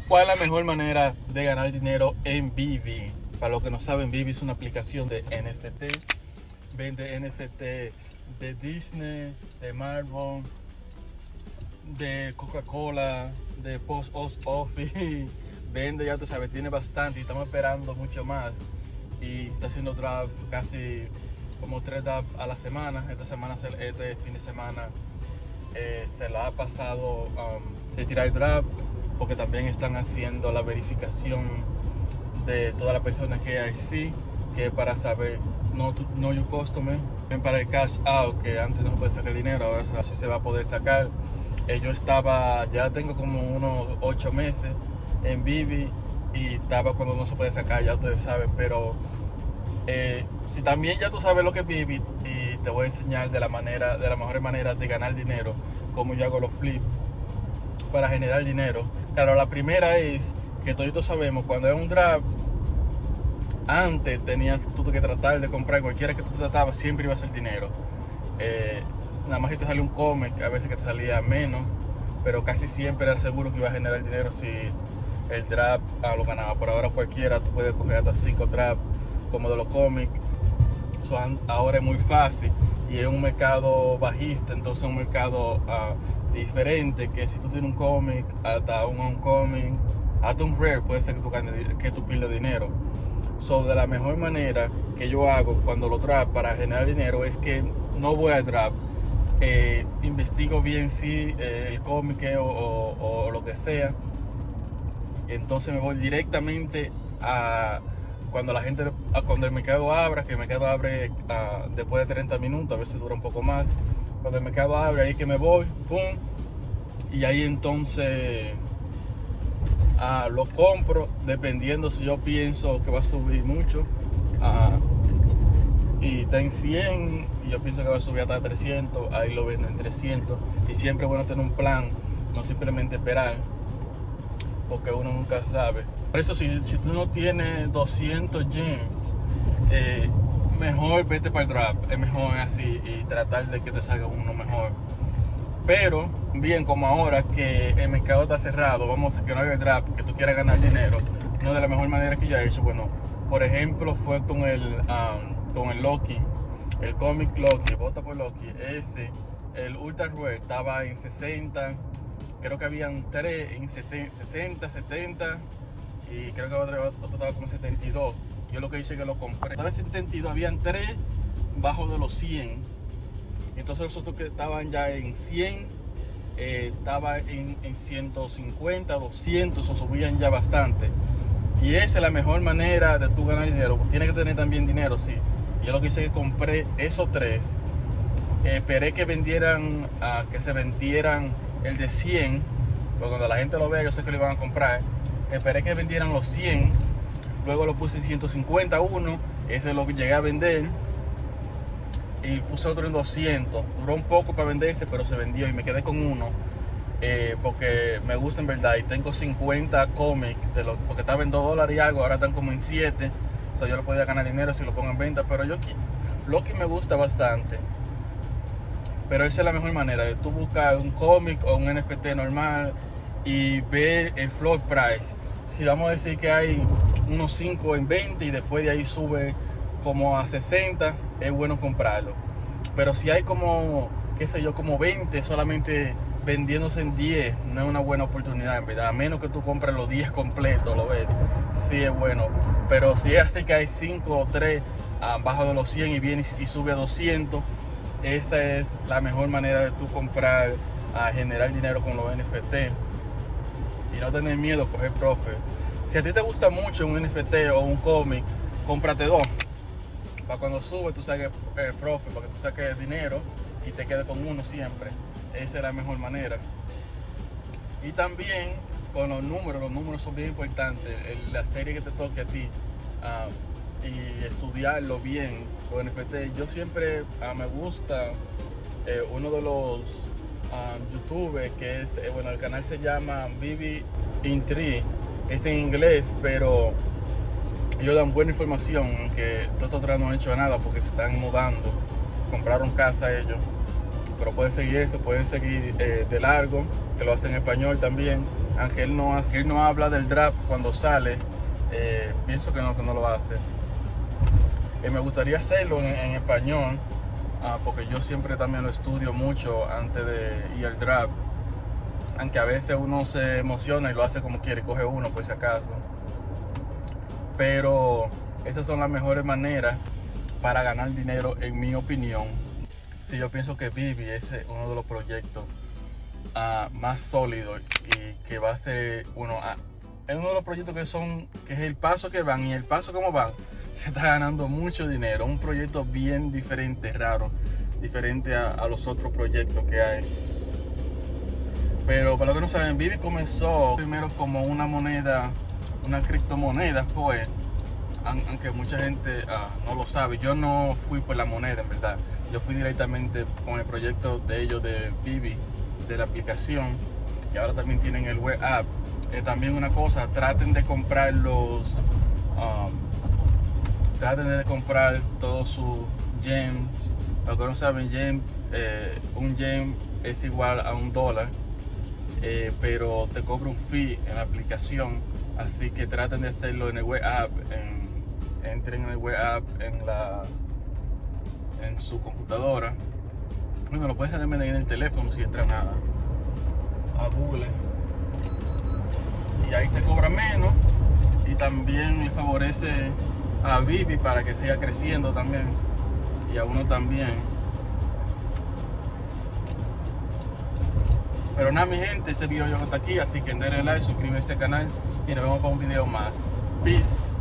¿Cuál es la mejor manera de ganar dinero en Vivi? Para los que no saben, Vivi es una aplicación de NFT. Vende NFT de Disney, de Marvel, de Coca-Cola, de Post Office. Vende, ya tú sabes, tiene bastante y estamos esperando mucho más. Y está haciendo draft casi como 3 drafts a la semana. Este fin de semana se la ha pasado se tira el draft, porque también están haciendo la verificación de todas las personas que hay, sí, que para saber no your customer, para el cash out, que antes no se puede sacar dinero, ahora sí se va a poder sacar. Yo ya tengo como unos 8 meses en Vivi y estaba cuando no se puede sacar, ya ustedes saben, pero si también ya tú sabes lo que es Vivi, y te voy a enseñar de la mejor manera de ganar dinero, como yo hago los flips para generar dinero. Claro, la primera es que todos sabemos, cuando es un draft, antes tenías tú que tratar de comprar cualquiera que tú tratabas, siempre iba a ser dinero. Nada más que te sale un cómic, a veces que te salía menos, pero casi siempre era seguro que iba a generar dinero si el draft lo ganaba. Por ahora cualquiera, tú puedes coger hasta 5 drafts como de los cómics. Ahora es muy fácil y es un mercado bajista, entonces es un mercado diferente, que si tú tienes un cómic, hasta un cómic, hasta un rare, puede ser que tú pierdas dinero. De la mejor manera que yo hago cuando lo draft para generar dinero es que no voy al draft, investigo bien si el cómic o lo que sea, entonces me voy directamente a cuando el mercado abra, que el mercado abre después de 30 minutos, a veces dura un poco más. Cuando el mercado abre, ahí que me voy, pum, y ahí entonces lo compro, dependiendo si yo pienso que va a subir mucho, y está en 100 y yo pienso que va a subir hasta 300, ahí lo vendo en 300. Y siempre es bueno tener un plan, no simplemente esperar, porque uno nunca sabe. Por eso si tú no tienes 200 gems, mejor vete para el draft, es mejor así, y tratar de que te salga uno mejor. Pero bien, como ahora que el mercado está cerrado, vamos a que no haya draft, que tú quieras ganar dinero, una de las mejores maneras que yo he hecho, bueno, por ejemplo, fue con el Loki, el cómic Loki, vota por Loki. El Ultra Rare estaba en 60, creo que habían 3 en 60, 70, y creo que otro estaba como 72. Yo lo que hice es que lo compré. Estaba en 72, habían 3 bajo de los 100. Entonces los otros que estaban ya en 100, estaba en 150, 200, o subían ya bastante. Y esa es la mejor manera de tú ganar dinero. Tienes que tener también dinero, sí. Yo lo que hice es que compré esos 3. Esperé que que se vendieran el de 100, porque cuando la gente lo vea yo sé que lo iban a comprar. Esperé que vendieran los 100, luego lo puse en 150 uno, ese lo llegué a vender, y puse otro en 200. Duró un poco para venderse, pero se vendió y me quedé con uno, porque me gusta en verdad. Y tengo 50 cómics, porque estaba en $2 y algo, ahora están como en 7. Yo lo podía ganar dinero si lo pongo en venta, pero Loki me gusta bastante. Pero esa es la mejor manera de tú buscar un cómic o un NFT normal y ver el floor price. Si vamos a decir que hay unos 5 en 20 y después de ahí sube como a 60, es bueno comprarlo. Pero si hay como, qué sé yo, como 20 solamente vendiéndose en 10, no es una buena oportunidad, en verdad. A menos que tú compres los 10 completos, lo ves, sí es bueno. Pero si es así que hay 5 o 3 abajo de los 100 y viene y sube a 200, esa es la mejor manera de tú comprar, generar dinero con los NFT y no tener miedo a coger profit. Si a ti te gusta mucho un NFT o un cómic, cómprate 2. Para cuando sube tú saques profit, para que tú saques dinero y te quedes con uno siempre. Esa es la mejor manera. Y también con los números son bien importantes. La serie que te toque a ti, y estudiarlo bien, los NFT. Yo siempre me gusta uno de los youtubers que es, bueno, el canal se llama Vivi in 3, es en inglés, pero ellos dan buena información, que nosotros no han hecho nada porque se están mudando, compraron casa ellos. Pero pueden seguir eso, pueden seguir De Largo, que lo hacen en español también, aunque él no habla del draft cuando sale, pienso que no lo hace. Me gustaría hacerlo en español, porque yo siempre también lo estudio mucho antes de ir al draft, aunque a veces uno se emociona y lo hace como quiere, coge uno por si acaso. Pero esas son las mejores maneras para ganar dinero, en mi opinión. Sí, yo pienso que Vivi es uno de los proyectos más sólidos y que va a ser es uno de los proyectos que es el paso que van y el paso como van, se está ganando mucho dinero. Un proyecto bien diferente, raro, diferente a los otros proyectos que hay. Pero para los que no saben, Vivi comenzó primero como una moneda, una criptomoneda fue, aunque mucha gente no lo sabe. Yo no fui por la moneda, en verdad. Yo fui directamente con el proyecto de ellos, de Vivi, de la aplicación, y ahora también tienen el web app. También una cosa, traten de comprar todos sus gems. Para los que no saben, un gem es igual a $1, pero te cobra un fee en la aplicación, así que traten de hacerlo en el web app. Entren en el web app en su computadora. Bueno, lo puedes hacer en el teléfono si entran a Google, y ahí te cobra menos, y también le favorece a Vivi para que siga creciendo también, y a uno también. Pero nada, mi gente, este video llegó hasta aquí, así que denle like, suscríbanse al canal y nos vemos para un video más. Peace.